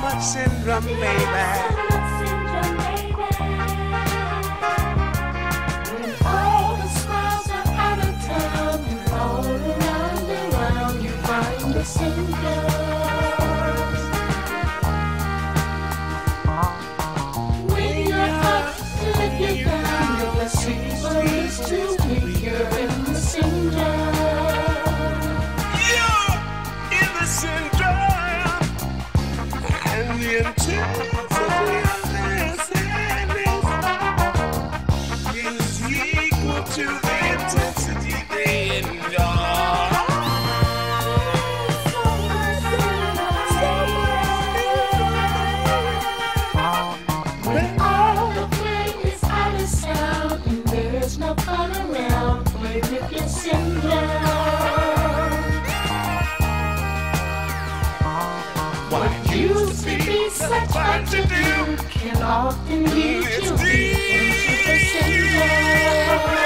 much syndrome, baby. When all the smiles are out of town and all around you find the syndrome. When you're up, lift you down, your placebo is too weak, you're in the syndrome. The intensity of this is equal to the intensity they enjoy. When all the pain is out of sound and there's no fun around, play with your syndrome. What used to be such fun to do can often lead you into the syndrome.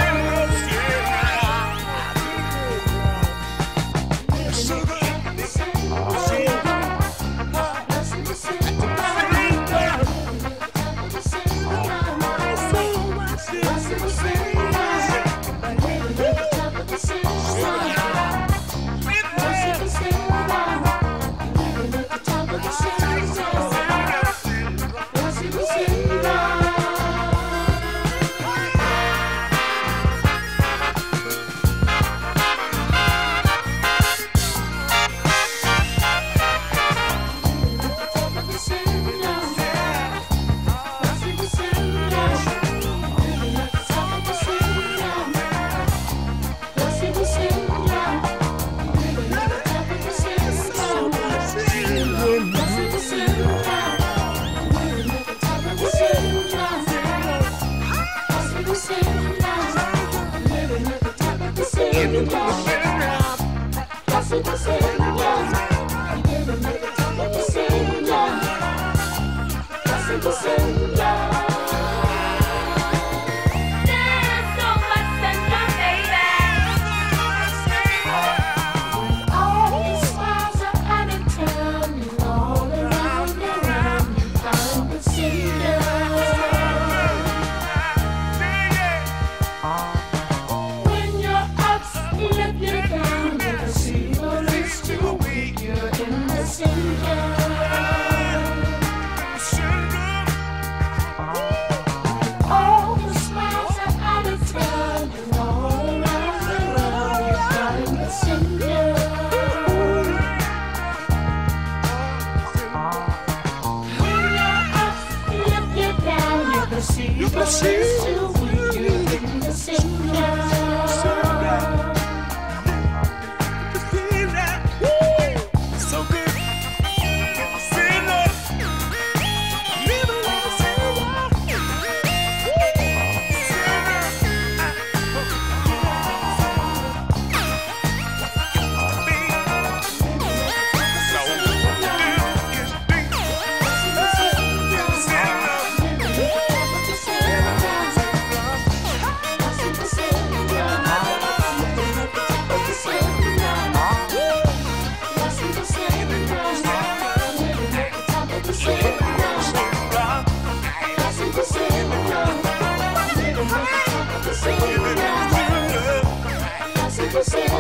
Placebo